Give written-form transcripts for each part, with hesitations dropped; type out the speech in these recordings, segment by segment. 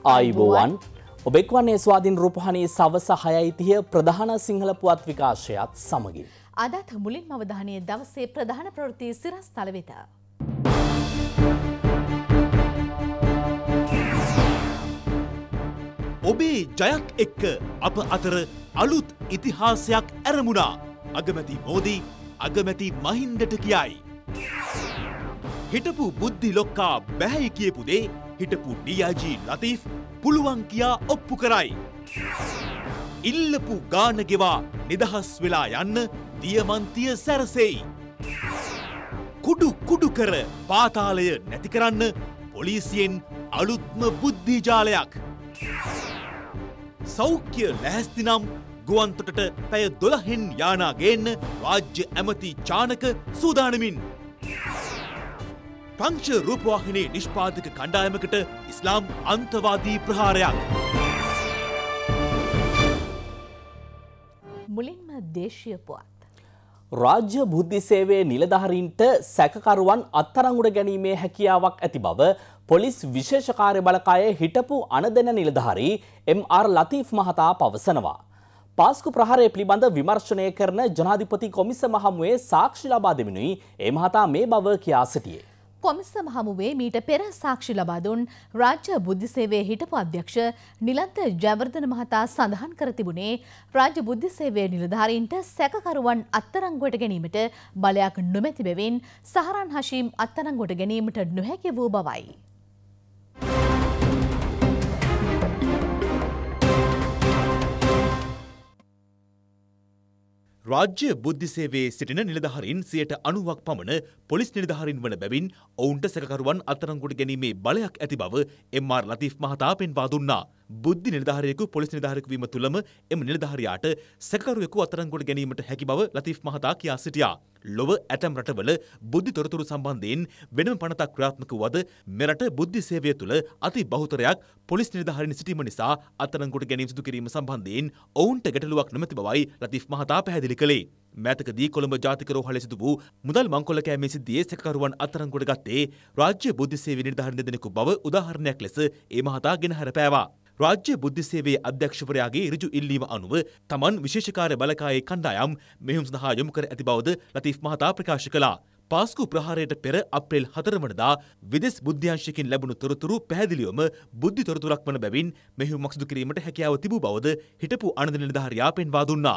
ආයුබෝවන් ඔබ එක්වන්නේ ස්වාධීන රූපවාහිනී සවස 6:30 ප්‍රධාන සිංහල පුවත් විකාශයත් සමගින් අදත් මුලින්ම අවධානය දවසේ ප්‍රධාන ප්‍රවෘත්ති සිරස්තල වෙත. ඔබේ ජයක් එක්ක අප අතර අලුත් ඉතිහාසයක් ඇරමුණා. අගමැති මෝදී අගමැති මහින්දට කියයි. හිටපු බුද්ධි ලොක්කා බැහැයි කියපු දේ හිටපු DIG ලතීෆ් පුළුවන් කියා ඔප්පු කරයි. ඉල්ලපු ගාන ගෙවා නිදහස් වෙලා යන්න දියමන්තිය සැරසෙයි. කුඩු කර පාතාලය නැති කරන්න පොලිසියෙන් අලුත්ම බුද්ධි ජාලයක්. සෞඛ්‍ය ලැහැස්ති නම් ගුවන්තොටට පැය 12න් යානා ගේන්න රාජ්‍ය ඇමති චානක සූදානමින්. පංච රූපවාහිනී නිෂ්පාදක කණ්ඩායමකට ඉස්ලාම් අන්තවාදී ප්‍රහාරයක්. මුලින්ම දේශීය පුවත්. රාජ්‍ය බුද්ධි සේවයේ නිලධාරීන්ට සැකකරුවන් අත්අඩංගුවට ගැනීමේ හැකියාවක් ඇති බව පොලිස් විශේෂ කාර්ය බළකායේ හිටපු අනදෙන නිලධාරී MR ලතීෆ් මහතා පවසනවා. පාස්කු ප්‍රහාරය පිළිබඳ විමර්ශනය කරන ජනාධිපති කොමිසම හමුවේ සාක්ෂි ලබා දෙමිනුයි ඒ මහතා මේ බව කියා සිටියේ. කොමිසම හමුවේ මීට පෙර සාක්ෂි ලබා දුන් රාජ්‍ය බුද්ධි සේවයේ හිටපු අධ්‍යක්ෂ නිලන්ත ජයවර්ධන මහතා සඳහන් කර තිබුණේ රාජ්‍ය බුද්ධි සේවයේ නිලධාරීන්ට සැකකරුවන් අත්අඩංගුවට ගැනීමට බලයක් නොමැති බැවින් සහරන් හෂීම් අත්අඩංගුවට ගැනීමට නොහැකි වූ බවයි. රාජ්‍ය බුද්ධි සේවයේ සිටින නිලධාරීන් 90% පමණ පොලිස් නිලධාරීන් වන බැවින් ඔවුන්ට සැකකරුවන් අත්අඩංගුවට ගැනීමේ බලයක් ඇති බව MR ලතීෆ් මහතා පෙන්වා දුන්නා. බුද්ධි නිලධාරියෙකු පොලිස් නිලධාරියෙකු වීම තුළම එම නිලධාරියාට සැකකරුවෙකු අත්අඩංගුවට ගැනීමට හැකි බව ලතීෆ් මහතා කියා සිටියා. ලොව ඇතැම් රටවල බුද්ධි තොරතුරු සම්බන්ධයෙන් වෙනම පනතක් ක්‍රියාත්මක වුවද මෙරට බුද්ධි සේවය තුළ අති බහුතරයක් පොලිස් නිලධාරීන් සිටීම නිසා අත්අඩංගුවට ගැනීම සිදු කිරීම සම්බන්ධයෙන් ඔවුන්ට ගැටලුවක් නොමැති බවයි ලතීෆ් මහතා පැහැදිලි කළේ. මෑතකදී කොළඹ ජාතික රෝහලේ සිදු වූ මුදල් මංකොල්ල කෑමේ සිද්ධියේ සැකකරුවන් අත්අඩංගුවට ගත්තේ රාජ්‍ය බුද්ධි සේවයේ නිලධාරීන් දෙදෙනෙකු බව උදාහරණයක් ලෙස ඒ මහතා ගෙනහැර පෑවා. රාජ්‍ය බුද්ධි සේවයේ අධ්‍යක්ෂවරයාගේ ඍජු ඉල්ලීම අනුව තමන් විශේෂ කාර්ය බළකායේ කණ්ඩායම් මෙහෙයුම් සඳහා යොමු කර ඇති බවද ලතීෆ් මහතා ප්‍රකාශ කළා. පාස්කු ප්‍රහාරයට පෙර අප්‍රේල් 4 වනදා විදෙස් බුද්ධ්‍යංශයකින් ලැබුණු තොරතුරු පැහැදිලිවම බුද්ධි තොරතුරක් වන බැවින් මෙහෙයුමක් සිදු කිරීමට හැකියාව තිබූ බවද හිටපු අනද නිලධාරියා පෙන්වා දුන්නා.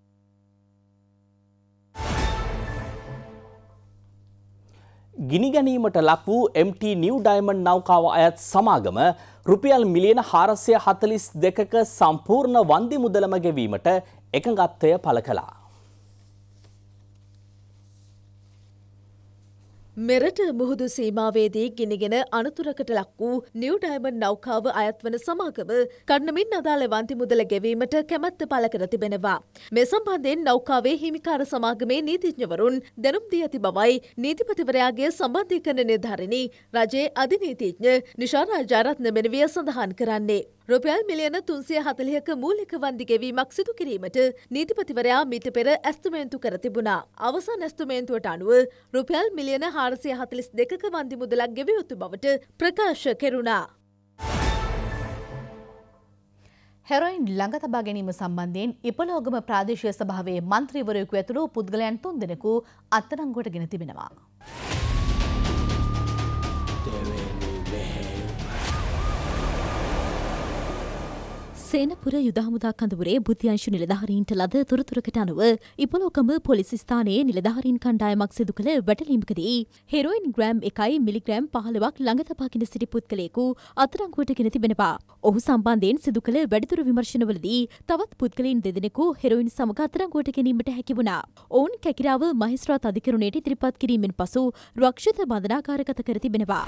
ගිනි ගැනීමට ලක් වූ MT නිව් ඩයමන්ඩ් නෞකාව අයත් සමාගම රුපියල් මිලියන 442ක සම්පූර්ණ වන්දි මුදලම ගෙවීමට එකඟත්වය පළ කළා. මෙරට මුහුදු සීමාවේදී ගිනිගෙන අනතුරකට ලක් වූ නිව් ඩයමන්ඩ් නෞකාව අයත් වන සමාගම කඩනමින් අදාළ වන්දි මුදල ගෙවීමට කැමැත්ත පළ කර තිබෙනවා. මේ සම්බන්ධයෙන් නෞකාවේ හිමිකාර සමාගමේ නීතිඥවරුන් දැනුම් දී ඇති බවයි නීතිපතිවරයාගේ සම්බන්ධීකරණ නිලධාරිණී රජයේ අධිනීතිඥ නිෂා රාජාරත්න මෙනවිය සඳහන් කරන්නේ. රුපියල් මිලියන 340ක මූලික වන්දි ගෙවීමක් සිදු කිරීමට නීතිපතිවරයා මීට පෙර ඇස්තමේන්තු කර තිබුණා. අවසන් ඇස්තමේන්තුවට අනුව රුපියල් මිලියන 442ක වන්දි මුදලක් ගෙවිය යුතු බවට ප්‍රකාශ කෙරුණා. හෙරොයින් ළඟ තබා ගැනීම සම්බන්ධයෙන් ඉපලෝගම ප්‍රාදේශීය සභාවේ මන්ත්‍රීවරයෙකු ඇතුළු පුද්ගලයන් 3 දෙනෙකු අත්අඩංගුවට ගෙන තිබෙනවා. සේනපුර යුද හමුදා කඳවුරේ බුද්ධ්‍යංශ නිලධාරීන්ට ලද තොරතුරකට අනුව ඉපලෝකම පොලිස් ස්ථානයේ නිලධාරීන් කණ්ඩායමක් සිදු කළ වැටලීමකදී හෙරොයින් ග්‍රෑම් 1 මිලිග්‍රෑම් 15ක් ළඟ තබාගෙන සිටි පුද්ගලයෙකු අත්අඩංගුවට ගෙන තිබෙනවා. ඔහු සම්බන්ධයෙන් සිදු කළ වැඩිදුර විමර්ශනවලදී තවත් පුද්ගලයන් දෙදෙනෙකු හෙරොයින් සමග අත්අඩංගුවට ගැනීමට හැකි වුණා. ඔවුන් කැකිරාව මහේස්ත්‍රාත් අධිකරණයට ඉදිරිපත් කිරීමෙන් පසු රක්ෂිත බන්ධනාගාරගත කර තිබෙනවා.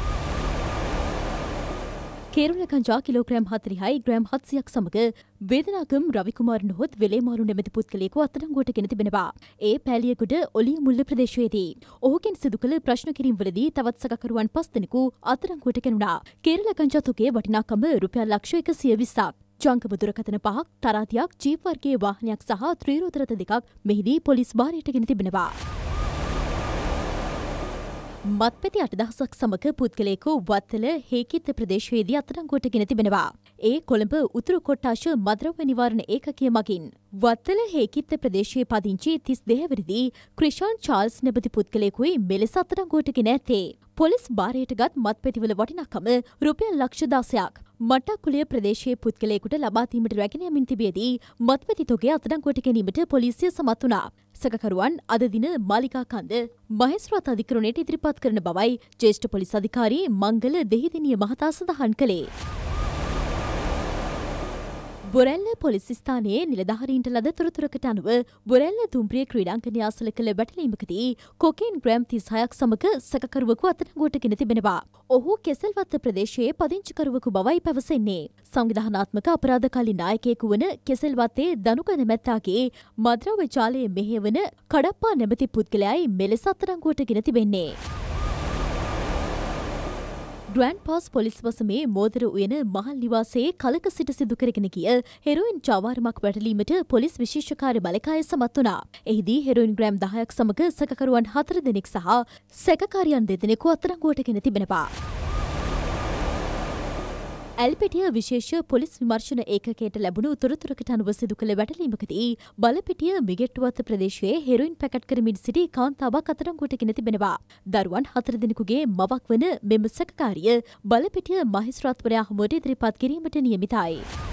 කේරුළ ගංජා කිලෝග්‍රෑම් 40යි ග්‍රෑම් 700ක් සමග වේදනාගම් රවිකුමාර නොහොත් වෙලේමාරු නැමැති පුද්ගලයෙකු අත්අඩංගුවට ගෙන තිබෙනවා. ඒ පෑලියගොඩ ඔලිය මුල්ල ප්‍රදේශයේදී. ඔහුගෙන් සිදු කළ ප්‍රශ්න කිරීම්වලදී තවත් සැකකරුවන් 5 දෙනෙකු අත්අඩංගුවට ගැනුණා. කේරුළ ගංජා තුගේ වටිනාකම රුපියල් ලක්ෂ 120ක්. ජංගම දුරකථන 5ක්, තරාතියක්, ජීප් වර්ගයේ වාහනයක් සහ ත්‍රිරෝද රථ 2ක් මෙහිදී පොලිස් භාරයට ගෙන තිබෙනවා. මත්පැති 8,000ක් සමග පුද්ගලයෙකු වත්තල හේකිත්ත ප්‍රදේශයේදී අත්අඩංගුවට ගෙන තිබෙනවා. ඒ කොළඹ උතුරු කොට්ටාශ මද්‍රව්‍ය නිවාරණ ඒකකය මගින් වත්තල හේකිත්ත ප්‍රදේශයේ පදිංචි 32 වෙනිදි ක්‍රිෂාන් චාල්ස් නැමැති පුද්ගලයෙකුයි මෙලෙස අත්අඩංගුවට ගෙන ඇත්තේ. පොලිස් භාරයටගත් මත්පැතිවල වටිනාකම රුපියල් ලක්ෂ 16ක් මට්ටක්කුලිය ප්‍රදේශයේ පුද්ගලයෙකුට ලබා දීමට රැගෙන යමින් තිබියදී මත්පැති තොගය අත්අඩංගුවට ගැනීමට පොලිසිය සමත් වුණා. සැකකරුවන් අද දින මාලිකා කන්ද මහේස්ත්‍රාත් අධිකරණයට ඉදිරිපත් කරන බවයි ජ්‍යෙෂ්ඨ පොලිස් අධිකාරී මංගල දෙහිදිනිය මහතා සඳහන් කළේ. බොරැල්ල පොලිස් ස්ථානයේ නිලධාරීන්ට ලද තොරතුරකට අනුව බොරැල්ල දුම්රිය ක්‍රීඩාංගණය අසල කළ වැටලීමකදී කොකේන් ග්‍රෑම් 36ක් සමග සැකකරුවෙකු අත්අඩංගුවට ගෙන තිබෙනවා. ඔහු කෙසල්වත්ත ප්‍රදේශයේ පදිංචිකරුවෙකු බවයි පැවසෙන්නේ. සංවිධානාත්මක අපරාධකාලී නායකයෙකු වන කෙසල්වත්තේ දනුක නැමැත්තාගේ මද්‍රව්‍ය ජාලයේ මෙහෙයවන කඩප්පා නැමැති පුද්ගලයායි මෙලෙස අත්අඩංගුවට ගෙන තිබෙන්නේ. ග්‍රෑන්ඩ් පාස් පොලිස් වසමේ මෝදර උයන මහල් නිවාසයේ කලක සිට සිදු කරගෙන ගිය හෙරොයින් ජාවාරමක් වැටලීමට පොලිස් විශේෂකාර්ය බලකාය සමත් වුණා. එහිදී හෙරොයින් ග්‍රෑම් 10ක් සමග සැකකරුවන් 4 දෙනෙක් සහ සැකකාරියන් 2 දෙනෙකු අත්අඩංගුවට ගෙන තිබෙනවා. ඇල්පිටිය විශේෂ පොලිස් විමර්ශන ඒකකයට ලැබුණු තොරතුරකට අනුව සිදු කළ වැටලීමකදී බලපිටිය මිගෙට්ටුවත්ත ප්‍රදේශයේ හෙරොයින් පැකට් කරමින් සිටි කාන්තාවක් අත්අඩංගුවට ගෙන තිබෙනවා. දරුවන් 4 දෙනෙකුගේ මවක් වන මෙම සැකකාරිය බලපිටිය මහේස්ත්‍රාත්වරයා හමුවට ඉදිරිපත් කිරීමට නියමිතයි.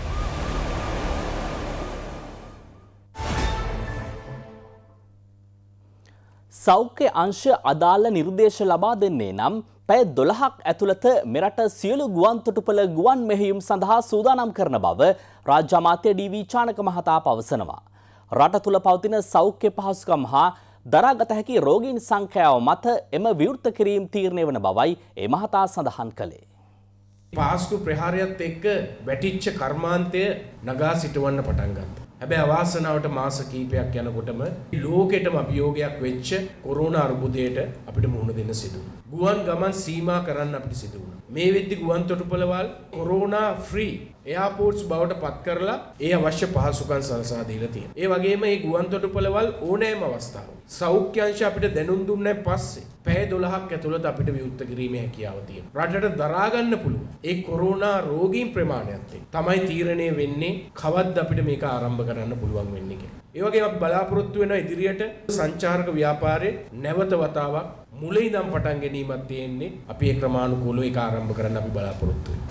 සෞඛ්‍ය අංශ අදාළ නිර්දේශ ලබා දෙන්නේ නම් පැය 12ක් ඇතුළත මෙරට සියලු ගුවන් තොටුපළ ගුවන් මෙහෙයුම් සඳහා සූදානම් කරන බව රාජ්‍ය අමාත්‍ය ඩී.වී. චානක මහතා පවසනවා. රට තුළ පවතින සෞඛ්‍ය පහසුකම් හා දරාගත හැකි රෝගීන් සංඛ්‍යාව මත එම විවෘත කිරීම තීරණය වන බවයි ඒ මහතා සඳහන් කළේ. පාස්කු ප්‍රහාරයත් එක්ක වැටිච්ච කර්මාන්තය නගා සිටවන්න පටන් ගත්තා. හැබැයි අවාසනාවට මාස කිහිපයක් යනකොටම ලෝකෙටම අභියෝගයක් වෙච්ච කොරෝනා අර්බුදයට අපිට මුහුණ දෙන්න සිදු වුණා. ගුවන් ගමන් සීමා කරන්න අපිට සිදු වුණා. මේ වෙද්දි ගුවන් තොටුපළවල් කොරෝනා ෆ්‍රී එයාපෝර්ට්ස් බවට පත් කරලා ඒ අවශ්‍ය පහසුකම් සලසා දීලා තියෙනවා. ඒ වගේම මේ ගුවන් තොටුපළවල් ඕනෑම අවස්ථාවක සෞඛ්‍ය අංශ අපිට දැනුම් දුන්නේ පස්සේ පැය 12ක් ඇතුළත අපිට විවෘත කිරීමේ හැකියාව තියෙනවා. රටට දරා ගන්න පුළුවන් ඒ කොරෝනා රෝගීන් ප්‍රමාණයත් එක්ක තමයි තීරණය වෙන්නේ කවද්ද අපිට මේක ආරම්භ කරන්න පුළුවන් වෙන්නේ කියලා. ඒ වගේම අපි බලාපොරොත්තු වෙන ඉදිරියට සංචාරක ව්‍යාපාරයේ නැවත වතාවක් මුල ඉඳන් පටන් ගැනීමක් තියෙන්නේ. අපි ඒ ක්‍රමානුකූලව ඒක ආරම්භ කරන්න අපි බලාපොරොත්තු වෙනවා.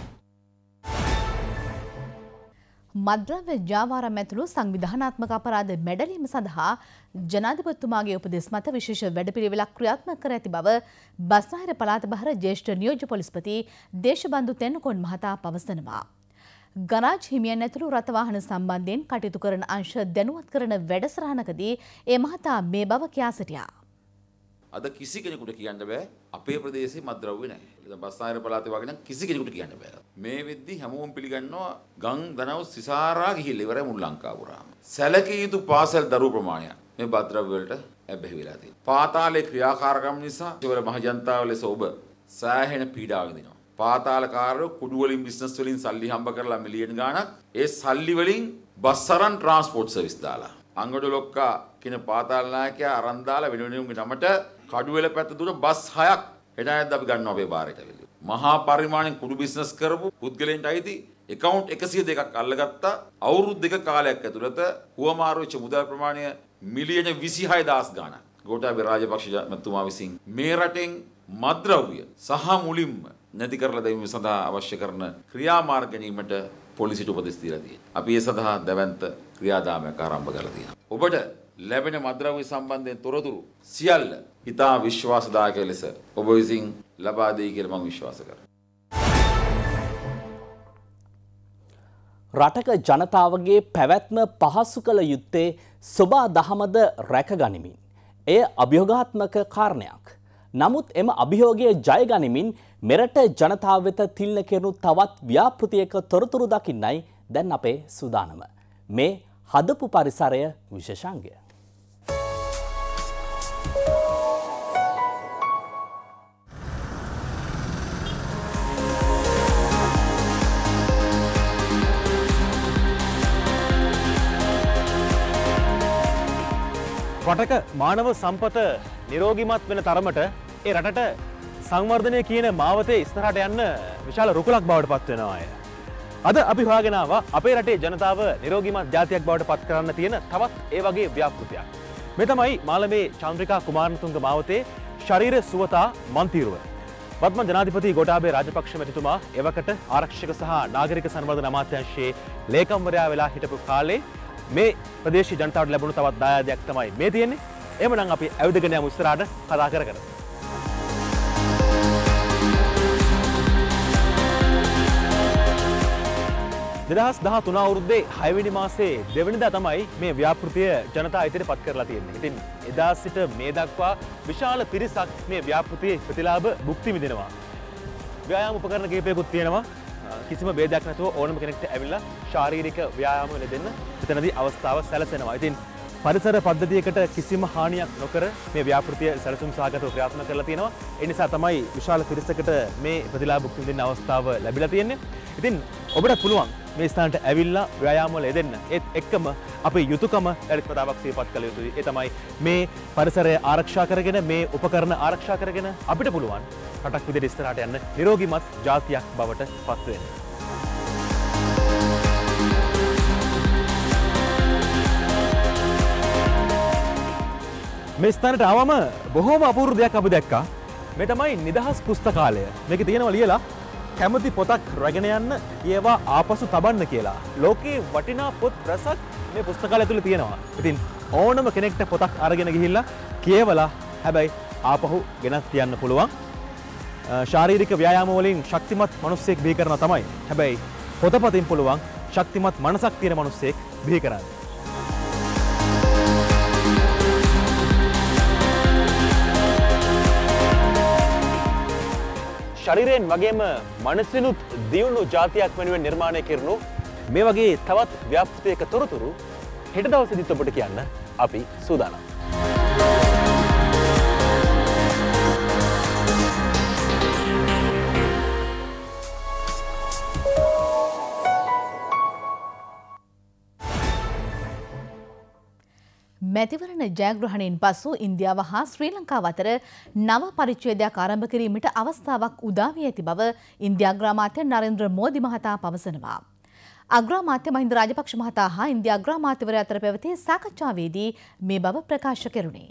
මද්‍රව්‍ය ජාවාරම් ඇතුළු සංවිධානාත්මක අපරාධ මැඩලීම සඳහා ජනාධිපතිතුමාගේ උපදෙස් මත විශේෂ වැඩපිළිවෙලක් ක්‍රියාත්මක කර ඇති බව බස්නාහිර පළාත බහර ජ්‍යෙෂ්ඨ නියෝජ්‍ය පොලිස්පති දේශබන්දු තෙන්නකෝන් මහතා පවසනවා. ගරාජ් හිමියන් ඇතුළු රථවාහන සම්බන්ධයෙන් කටයුතු කරන අංශ දැනුවත් කරන වැඩසටහනකදී ඒ මහතා මේ බව කියා සිටියා. අද කිසි කෙනෙකුට කියන්න බෑ අපේ ප්‍රදේශයේ මත්ද්‍රව්‍ය නැහැ. දැන් බස්නාහිර පළාතේ වගේ නම් කිසි කෙනෙකුට කියන්න බෑ. මේ වෙද්දි හැමෝම පිළිගන්නවා ගම් දනව් සිසාරා ගිහිල්ලා ඉවරයි මුළු ලංකාව පුරාම. සැලකිය යුතු පාසල් දරුවෝ ප්‍රමාණය මේ මත්ද්‍රව්‍ය වලට ඇබ්බැහි වෙලා තියෙනවා. පාතාලේ ක්‍රියාකාරකම් නිසා ඉවර මහ ජනතාව ලෙස ඔබ සෑහෙන පීඩාවක් විඳිනවා. පාතාලකාරයෝ කුඩු වලින් බිස්නස් වලින් සල්ලි හම්බ කරලා මිලියන ගාණක් ඒ සල්ලි වලින් බස් අරන් ට්‍රාන්ස්පෝර්ට් සර්විස් දාලා අංගොඩ ලොක්කා කියන පාතාල ናයකයා අරන් දාලා වෙනුවෙනුගේ නමට කඩුවෙල පැත්ත දුර බස් 6ක් හෙටායත් අපි ගන්නවා අපේ බාරයට ඇවිල්ලා. මහා පරිමාණයෙන් කුඩු බිස්නස් කරපු පුද්ගලයන්ට අයිති account 102ක් අල්ලගත්තා. අවුරුදු දෙක කාලයක් ඇතුළත හුවමාරු වෙච්ච මුදල් ප්‍රමාණය මිලියන 26000 ගාණක්. ගෝඨාභය රාජපක්ෂ මැතිතුමා විසින් මේ රටෙන් මද්ද්‍රව්‍ය සහ මුලින්ම නැති කරලා දැමීම සඳහා අවශ්‍ය කරන ක්‍රියාමාර්ග ගැනීමට පොලිසියට උපදෙස් දීලා තියෙනවා. අපි ඒ සඳහා දැවැන්ත ක්‍රියාදාමයක් ආරම්භ කරලා තියෙනවා. ඔබට ලැබෙන මද්ද්‍රව්‍ය සම්බන්ධයෙන් තොරතුරු සියල්ල ඉතා විශ්වාසදායක ලෙස ඔබ විසින් ලබා දෙයි කියලා මම විශ්වාස කරනවා. රටක ජනතාවගේ පැවැත්ම පහසු කළ යුත්තේ සොබා දහමද රැකගනිමින්. එය අභියෝගාත්මක කාරණයක්. නමුත් එම අභියෝගය ජයගනිමින් මෙරට ජනතාව වෙත තිල්න කෙරෙනු තවත් ව්‍යාපෘතියක තොරතුරු දකින්නයි දැන් අපේ සූදානම. මේ හදපු පරිසරය විශේෂාංගය. රටක මානව සම්පත නිරෝගිමත් වෙන තරමට ඒ රටට සංවර්ධනය කියන මාවතේ ඉස්සරහට යන්න විශාල රුකුලක් බවට පත් වෙනවා අය. අද අපි හොයාගෙන ආවා අපේ රටේ ජනතාව නිරෝගීමත් ජාතියක් බවට පත් කරන්න තියෙන තවත් ඒ වගේ ව්‍යාපෘතියක්. මේ තමයි මාළඹේ චන්ද්‍රිකා කුමාරතුංග මාවතේ ශරීර සුවතා මන්තිරුව. වත්මන් ජනාධිපති ගෝඨාභය රාජපක්ෂ මැතිතුමා එවකට ආරක්ෂක සහ නාගරික සංවර්ධන අමාත්‍යාංශයේ ලේකම්වරයා වෙලා හිටපු කාලේ මේ ප්‍රදේශීය ජනතාවට ලැබුණු තවත් දායාදයක් තමයි මේ තියෙන්නේ. එහෙමනම් අපි ඇවිදගෙන යමු ඉස්සරහට කතා කර කර. 2013 අවුරුද්දේ 6 වෙනි මාසේ 2 වෙනිදා තමයි මේ ව්‍යාපෘතිය ජනතා ඉදිරියට පත් කරලා තියෙන්නේ. ඉතින් එදා සිට මේ දක්වා විශාල පිරිසක් මේ ව්‍යාපෘතියේ ප්‍රතිලාභ භුක්ති විඳිනවා. ව්‍යායාම උපකරණ කීපයකුත් තියෙනවා. කිසිම ભેදයක් නැතුව ඕනම කෙනෙක්ට ඇවිල්ලා ශාරීරික ව්‍යායාම ලැබෙන්න එතනදී අවස්ථාව සැලසෙනවා. ඉතින් පරිසර පද්ධතියකට කිසිම හානියක් නොකර මේ ව්‍යාපෘතිය සැලසුම් සහගතව ක්‍රියාත්මක කරලා තියෙනවා. ඒ නිසා තමයි විශාල පිරිසකට මේ ප්‍රතිලාභ භුක්ති විඳින්න අවස්ථාව ලැබිලා තියෙන්නේ. ඉතින් ඔබට පුළුවන් මේ ස්ථානට ඇවිල්ලා ව්‍යායාම වල යෙදෙන්න. ඒත් එක්කම අපේ යුතුයකම යලිත් වතාවක් සිහිපත් කළ යුතුයි. ඒ තමයි මේ පරිසරය ආරක්ෂා කරගෙන මේ උපකරණ ආරක්ෂා කරගෙන අපිට පුළුවන් රටක් විදිහට ඉස්සරහට යන්න නිරෝගීමත් ජාතියක් බවට පත් වෙන්න. මේ ස්ථානට ආවම බොහෝම අපූර්ව දෙයක් අපි දැක්කා. මේ තමයි නිදහස් පුස්තකාලය. මේකේ තියෙනවා ලියලා කැමති පොතක් රැගෙන යන්න ඒවා ආපසු තබන්න කියලා. ලෝකේ වටිනා පොත් රසක් මේ පුස්තකාලය තුල තියෙනවා. ඉතින් ඕනම කෙනෙක්ට පොතක් අරගෙන ගිහිල්ලා කියවලා හැබැයි ආපහු ගෙනත් තියන්න පුළුවන්. ශාරීරික ව්‍යායාම වලින් ශක්තිමත් මිනිස්සෙක් බිහි කරනවා තමයි. හැබැයි පොතපතින් පුළුවන් ශක්තිමත් මනසක් තියෙන මිනිස්සෙක් බිහි කරන්න. ශරීරයෙන් වගේම මනසිනුත් දියුණු ජාතියක් වෙනුවෙන් නිර්මාණය කරනු මේ වගේ තවත් ව්‍යාපෘතියක තොරතුරු හෙට දවසේදීත් ඔබට කියන්න අපි සූදානම්. මැතිවරණ ජයග්‍රහණයෙන් පසු ඉන්දියාව හා ශ්‍රී ලංකාව අතර නව පරිච්ඡේදයක් ආරම්භ කිරීමට අවස්ථාවක් උදා වී ඇති බව ඉන්දියා අග්‍රාමාත්‍ය නරේන්ද්‍ර මෝදි මහතා පවසනවා. අග්‍රාමාත්‍ය මහින්ද රාජපක්ෂ මහතා හා ඉන්දියා අග්‍රාමාත්‍යවරයා අතර පැවති සාකච්ඡාවේදී මේ බව ප්‍රකාශ කෙරුණේ.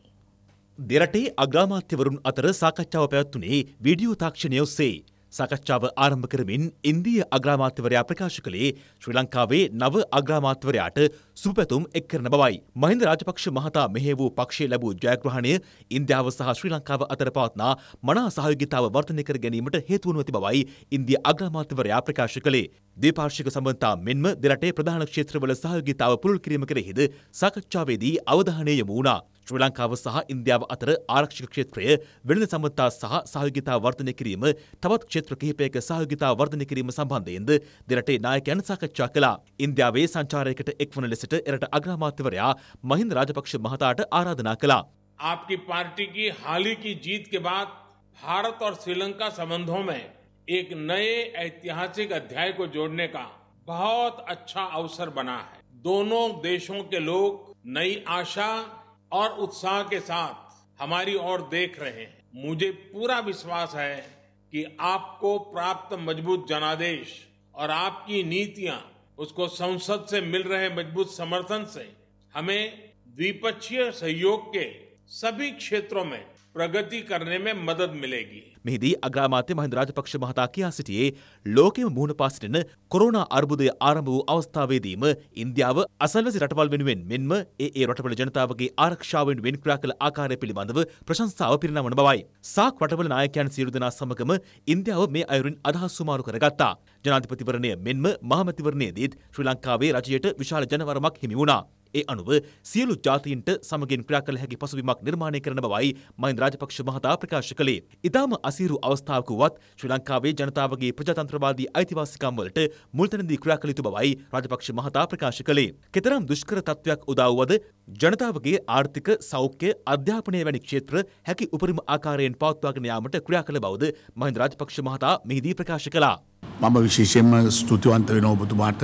දෙරටේ අග්‍රාමාත්‍යවරුන් අතර සාකච්ඡාව පැවැත්වුණේ වීඩියෝ තාක්ෂණය ඔස්සේ. සාකච්ඡාව ආරම්භ කරමින් ඉන්දීය අග්‍රාමාත්‍යවරයා ප්‍රකාශ කළේ ශ්‍රී ලංකාවේ නව අග්‍රාමාත්‍යවරයාට සුබපැතුම් එක් කරන බවයි. මහින්ද රාජපක්ෂ මහතා මෙහෙය වූ පක්ෂයේ ලැබූ ජයග්‍රහණය ඉන්දියාව සහ ශ්‍රී ලංකාව අතර පවත්නා මනා සහයෝගීතාව වර්ධනය කර ගැනීමට හේතු වනු ඇති බවයි ඉන්දිය අග්‍රාමාත්‍යවරයා ප්‍රකාශ කළේ. ද්විපාර්ශ්වික සම්බන්ධතා මෙන්ම දෙරටේ ප්‍රධාන ක්ෂේත්‍රවල සහයෝගීතාව පුළුල් කිරීම කෙරෙහිද සාකච්ඡාවේදී අවධානය යොමු වුණා. ශ්‍රී ලංකාව සහ ඉන්දියාව අතර ආරක්ෂක ක්ෂේත්‍රය වෙළඳ සම්බන්ධතා සහ සහයෝගීතාව වර්ධනය කිරීම තවත් ක්ෂේත්‍ර කිහිපයක සහයෝගීතාව වර්ධනය කිරීම සම්බන්ධයෙන්ද දෙරටේ නායකයන් සාකච්ඡා කළා. ඉන්දියාවේ සංචාරයකට එක්වන ලෙසට එරට අග්‍රාමාත්‍යවරයා මහින්ද රාජපක්ෂ මහතාට ආරාධනා කළා. आपकी पार्टी की हाल ही की जीत के बाद भारत और श्रीलंका संबंधों में एक नए ऐतिहासिक अध्याय को जोड़ने का बहुत अच्छा अवसर बना है. दोनों देशों के लोग नई आशा और उत्साह के साथ हमारी ओर देख रहे हैं. मुझे पूरा विश्वास है कि आपको प्राप्त मजबूत जनादेश और आपकी नीतियां उसको संसद से मिल रहे मजबूत समर्थन से हमें द्विपक्षीय सहयोग के सभी क्षेत्रों में प्रगति करने में मदद मिलेगी. මෙහිදී අග්‍රාමාත්‍ය මහින්ද රාජපක්ෂ මහතා කියා සිටියේ ලෝකෙම මුහුණ පා සිටින කොරෝනා අර්බුදය ආරම්භ වූ අවස්ථාවේදීම ඉන්දියාව අසල්වැසි රටවල් වෙනුවෙන් මෙන්ම ඒ රටවල ජනතාවගේ ආරක්ෂාව වෙනුවෙන් ක්‍රියා කළ ආකාරය පිළිබඳව ප්‍රශංසාව පිරිනමන බවයි. සාක් රටවල නායකයන් සියලු දෙනා සමගම ඉන්දියාව මේ අයුරින් අදහස් සුමාරු කරගත්තා. ජනාධිපතිවරණය මෙන්ම මහමැතිවරණයේදීත් ශ්‍රී ලංකාවේ රජයට විශාල ජනවරමක් හිමි වුණා. ඒ අනුව සියලු ජාතීන්ට සමගින් ක්‍රියා කළ හැකි පසුබිමක් නිර්මාණය කරන බවයි මහින්ද රාජපක්ෂ මහතා ප්‍රකාශ කළේ. ඉතාම අසීරු අවස්ථාවක වුවත් ශ්‍රී ලංකාවේ ජනතාවගේ ප්‍රජාතන්ත්‍රවාදී අයිතිවාසිකම් වලට මුල්තැනදී ක්‍රියා කළ යුතු බවයි රාජපක්ෂ මහතා ප්‍රකාශ කළේ. කෙතරම් දුෂ්කර තත්ත්වයක් උදා වුවද ජනතාවගේ ආර්ථික, සෞඛ්‍ය, අධ්‍යාපනය වැනි ක්ෂේත්‍ර හැකි උපරිම ආකාරයෙන් පවත්වාගෙන යාමට ක්‍රියා කළ බවද මහින්ද රාජපක්ෂ මහතා මෙහිදී ප්‍රකාශ කළා. මම විශේෂයෙන්ම ස්තුතිවන්ත වෙනවා ඔබතුමාට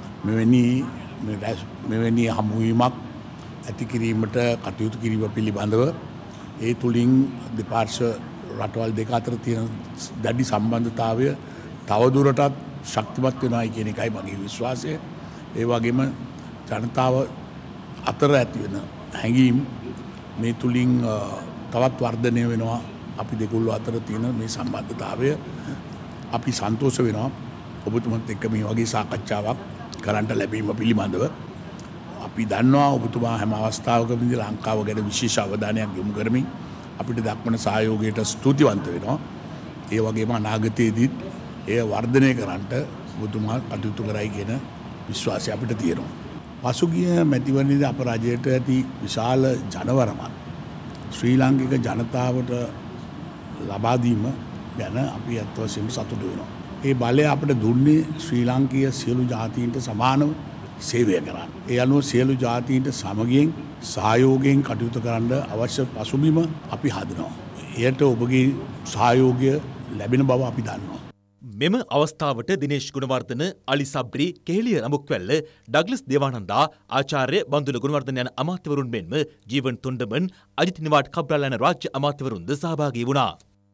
මෙවැනි හමුවීමක් ඇති කිරීමට කටයුතු කිරීම පිළිබඳව. ඒ තුළින් දෙපාර්ශ්ව රටවල් දෙක අතර තියෙන දැඩි සම්බන්ධතාවය තවදුරටත් ශක්තිමත් වෙනවායි කියන එකයි මගේ විශ්වාසය. ඒ වගේම ජනතාව අතර ඇති වෙන හැඟීම් මේ තුලින් තවත් වර්ධනය වෙනවා. අපි දෙකොල්ල අතර තියෙන මේ සම්බන්ධතාවය අපි සන්තෝෂ වෙනවා. ඔබතුමත් එක්ක මේ වගේ සාකච්ඡාවක් කරන්න ලැබීම පිළිබඳව අපි දන්නවා ඔබතුමා හැම අවස්ථාවකදී ලංකාව ගැන විශේෂ අවධානයක් යොමු කරමින් අපිට දක්වන සහයෝගයට ස්තුතිවන්ත වෙනවා. ඒ වගේම අනාගතයේදීත් එය වර්ධනය කරන්නට ඔබතුමා කටයුතු කරයි කියන විශ්වාසය අපිට තියෙනවා. පසුගිය මැතිවරණයේදී අප රජයට ඇති විශාල ජනවරමක් ශ්‍රී ලාංකික ජනතාවට ලබා දීම ගැන අපි අත් වශයෙන්ම සතුටු වෙනවා. ඒ බලය අපිට දුන්නේ ශ්‍රී ලාංකීය සියලු ජාතීන්ට සමානව සේවය කරන්න. ඒ අනුව සියලු ජාතීන්ට සමගියෙන් සහයෝගයෙන් කටයුතු කරන්න අවශ්‍ය පසුබිම අපි හදනවා. එයට ඔබගේ සහයෝගය ලැබෙන බව අපි දන්නවා. මෙම අවස්ථාවට දිනේෂ් ගුණවර්ධන, අලි සබ්රි, කෙහෙලිය රඹුක්වැල්ල, ඩග්ලස් දේවානන්දා, ආචාර්ය බන්දුල ගුණවර්ධන යන අමාත්‍යවරුන් මෙන්ම ජීවන් තොණ්ඩමන්, අජිත් නිවාඩ් කබ්‍රාල් යන රාජ්‍ය අමාත්‍යවරුන්ද සහභාගී වුණා.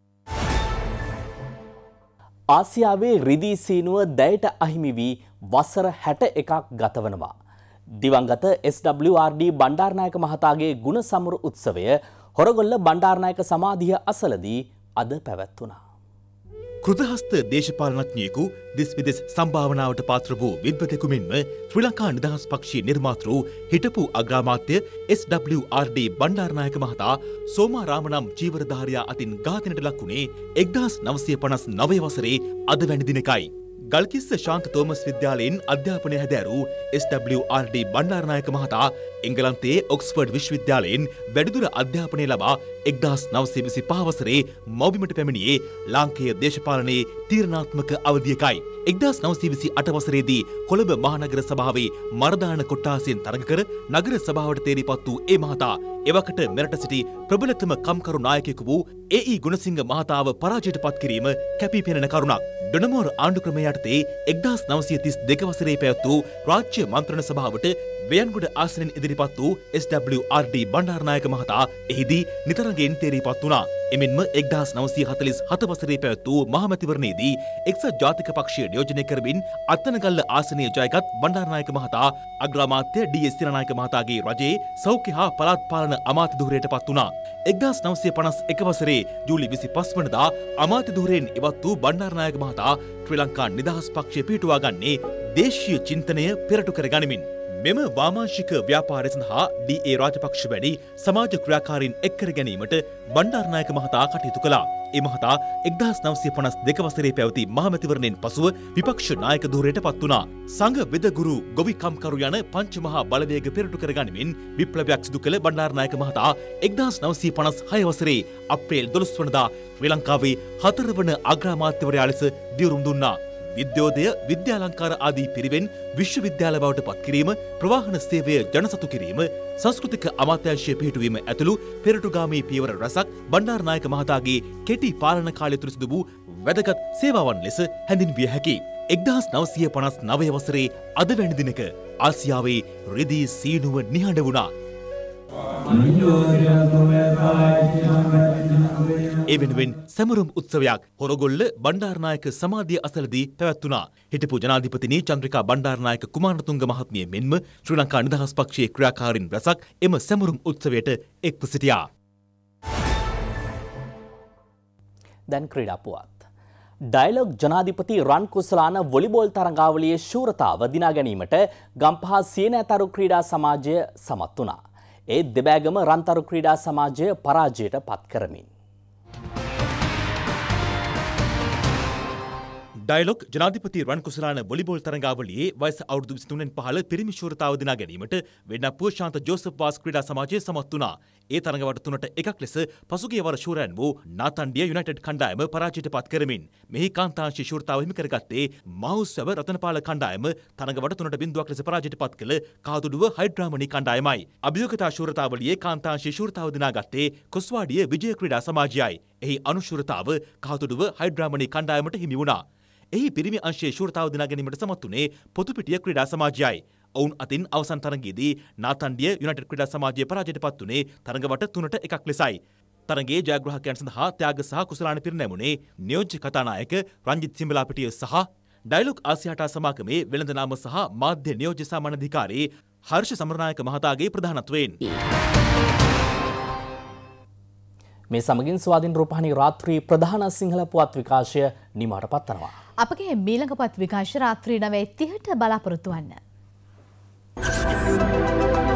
ආසියාවේ රිදී සීනුව දැයට අහිමි වී වසර 61ක් ගතවනවා. දිවංගත SWRD බණ්ඩාරනායක මහතාගේ ගුණ සමරු උත්සවය හොරගොල්ල බණ්ඩාරනායක සමාධිය අසලදී අද පැවැත්වුණා. කෘතහස්ත දේශපාලනඥයෙකු දෙස් විදෙස් සම්භාවනාවට පාත්‍ර වූ විද්වතෙකු මෙන්ම ශ්‍රී ලංකා නිදහස් පක්ෂයේ නිර්මාතෘ හිටපු අග්‍රාමාත්‍ය SWRD බණ්ඩාරනායක මහතා සෝමාරාම නම් චීවරධාරියා අතින් ඝාතනයට ලක් වුණේ 1959 වසරේ අද වැනි දිනකයි. ගල්කිස්ස ශාන්ත තෝමස් විද්‍යාලයෙන් අධ්‍යාපනය හැදෑරූ SWRD බණ්ඩාරනායක මහතා එංගලන්තයේ ඔක්ස්ෆර්ඩ් විශ්වවිද්‍යාලයෙන් වැඩිදුර අධ්‍යාපනය ලබා 1925 වසරේ මව්බිමට පැමිණියේ ලාංකේය දේශපාලනයේ තීරණාත්මක අවධියකයි. 1928 වසරේදී කොළඹ මහනගර සභාවේ මරදාන කොට්ටාසයෙන් තරඟ කර නගර සභාවට තේරීපත් වූ ඒ මහතා එවකට මෙරට සිටි ප්‍රබලතම කම්කරු නායකයෙකු වූ ඒ.ඊ. ගුණසිංහ මහතාව පරාජයට පත් කිරීම කැපී පෙනෙන කරුණක්. ඩොනමෝර් ආණ්ඩුක්‍රමය යටතේ 1932 වසරේ පැවැත් වූ රාජ්‍ය මන්ත්‍රණ සභාවට වයන්ගොඩ ආසනයෙන් ඉදිරිපත් වූ SWRD බණ්ඩාරනායක මහතා එහිදී නිතරගෙන් තේරීපත් වුණා. එමෙන්ම 1947 වසරේ පැවැත් වූ මහමැතිවරණයේදී එක්සත් ජාතික පක්ෂය නියෝජනය කරමින් අත්තනගල්ල ආසනය ජයගත් බණ්ඩාරනායක මහතා අග්‍රාමාත්‍ය ඩී.එස්. සිරනායක මහතාගේ රජයේ සෞඛ්‍ය හා පළාත් පාලන අමාත්‍ය ධුරයට පත් වුණා. 1951 වසරේ ජූලි 25 වනදා අමාත්‍ය ධුරයෙන් ඉවත් වූ බණ්ඩාරනායක මහතා ශ්‍රී ලංකා නිදහස් පක්ෂය පිහිටුවා ගන්නේ දේශීය චින්තනය පෙරටු කර ගනිමින්. මෙම වාමාංශික ව්‍යාපාරය සඳහා ඩී.ඒ. රාජපක්ෂ වැනි සමාජ ක්‍රියාකාරීන් එක් කර ගැනීමට බණ්ඩාරනායක මහතා කටයුතු කළා. ඒ මහතා 1952 වසරේ පැවති මහමැතිවරණයෙන් පසුව විපක්ෂ නායක ධුරයට පත් වුණා. සංඝ වෙදගුරු ගොවිකම්කරු යන පංචමහා බලවේග පෙරටු කර ගනිමින් විප්ලවයක් සිදු කළ බණ්ඩාරනායක මහතා 1956 වසරේ අප්‍රේල් 12 වනදා ශ්‍රී ලංකාවේ 4 වන අග්‍රාමාත්‍යවරයා ලෙස දියුරුම් දුන්නා. විද්‍යෝදය, විද්‍යාලංකාර ආදී පිරිවෙන් විශ්වවිද්‍යාල බවට පත් කිරීම, ප්‍රවාහන සේවය ජනසතු කිරීම, සංස්කෘතික අමාත්‍යාංශය පිහිටුවීම ඇතුළු පෙරටුගාමී පියවර රැසක් බණ්ඩාරනායක මහතාගේ කෙටි පාලන කාලය තුළ සිදු වූ වැදගත් සේවාවන් ලෙස හැඳින්විය හැකියි. 1959 වසරේ අද වැනි දිනක ආසියාවේ රිදී සීනුව නිහඬ වුණා. ඒ වෙනුවෙන් සැමරුම් උත්සවයක් හොරගොල්ල බණ්ඩාරනායක සමාධිය අසලදී පැවැත්වුණා. හිටපු ජනාධිපතිනි චන්ද්‍රිකා බණ්ඩාරනායක කුමාරතුංග මහත්මිය මෙන්ම ශ්‍රී ලංකා නිදහස් පක්ෂයේ ක්‍රියාකාරීන් රැසක් එම සැමරුම් උත්සවයට එක්ව සිටියා. දැන් ක්‍රීඩා පුවත්. ඩයලොග් ජනාධිපති රන් කුසලාන වොලිබෝල් තරඟාවලියේ ශූරතාව දිනා ගැනීමට ගම්පහ සියනෑතරු ක්‍රීඩා සමාජය සමත් වුණා. ඒ දෙබෑගම රන්තරු ක්‍රීඩා සමාජය පරාජයට පත් කරමින්. ඩයලොග් ජනාධිපති රන් කුසලාන වොලිබෝල් තරඟාවලියේ වයස අවුරුදු 23න් පහළ පිරිමි ශූරතාව දිනා ගැනීමට වෙන්නපුව ශාන්ත ජෝසප් වාස් ක්‍රීඩා සමාජය සමත් වුණා. ඒ තරඟවට 3ට එකක් ලෙස පසුගිය වර ශූරයන් වූ නාතන්ඩිය යුනයිටඩ් කණ්ඩායම පරාජයට පත් කරමින් මෙහි කාන්තාංශී ශූරතාව හිමි කරගත්තේ මහෞස්සව රතනපාල කණ්ඩායම තරඟවට 3-0ක් ලෙස පරාජයට පත් කළ කාදුඩුව හයිඩ්‍රාමනි කණ්ඩායමයි. අභියෝගතා ශූරතාවලියේ කාන්තාංශී ශූරතාව දිනාගත්තේ කොස්වාඩිය විජය ක්‍රීඩා සමාජයයි. එහි අනුශූරතාව කාදුඩුව හයිඩ්‍රාමනි කණ්ඩායමට හිමි වුණා. එහි පිරිමි අංශයේ ශූරතාව දිනා ගැනීමට සමත් වුණේ පොතුපිටිය ක්‍රීඩා සමාජයයි. ඔවුන් අතින් අවසන් තරඟයේදී නාතන්ඩිය යුනයිටඩ් ක්‍රීඩා සමාජය පරාජයට පත් වුණේ තරඟවට 3ට එකක් ලෙසයි. තරගයේ ජයග්‍රාහකයන් සඳහා ත්‍යාග සහ කුසලාන පිරිනැමුණේ නියෝජ්‍ය කතානායක රංජිත් සිම්බලාපිටිය සහ ඩයලොග් ආසියාටා සමාගමේ වෙළඳනාම සහ මාධ්‍ය නියෝජ්‍ය සාමාන්‍යාධිකාරී හර්ෂ සමරනායක මහතාගේ ප්‍රධානත්වයෙන්. මේ සමගින් ස්වාධීන රූපවාහිනී රාත්‍රී ප්‍රධාන සිංහල පුවත් විකාශය නිමාට පත්වනවා. අපගේ මීළඟ පුවත් විකාශය රාත්‍රී 9:30ට බලාපොරොත්තු වන්න.